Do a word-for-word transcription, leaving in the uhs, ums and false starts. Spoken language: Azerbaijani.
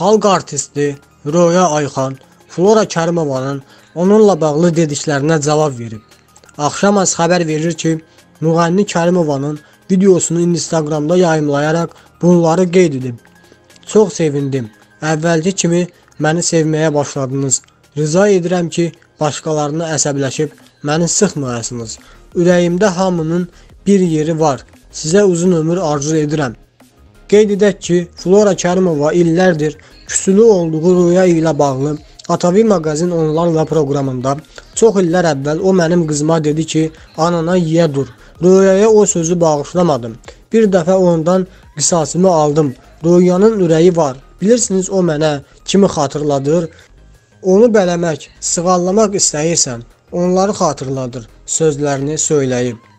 xalq artisti Röya Ayxan Flora Kərimovanın onunla bağlı dediklərinə cavab verib. Axşamaz xəbər verir ki, müğənni Kərimovanın videosunu Instagramda yayımlayaraq bunları qeyd edib. Çox sevindim. Əvvəlki kimi məni sevməyə başladınız. Rica edirəm ki, başqalarına əsəbləşib məni sıxmayasınız. Ürəyimdə hamının bir yeri var. Sizə uzun ömür arzu edirəm. Qeyd edək ki, Flora Kərimova illərdir küsülü olduğu Röya ilə bağlı A T V Maqazin onlarla proqramında çox illər əvvəl o mənim qızıma dedi ki, anana yiyə dur. Röyaya o sözü bağışlamadım. Bir dəfə ondan qisasımı aldım. Röyanın ürəyi var. Bilirsiniz o mənə kimi xatırladır? Onu bələmək, sığallamaq istəyirsən, onları xatırladır sözlərini söyləyib.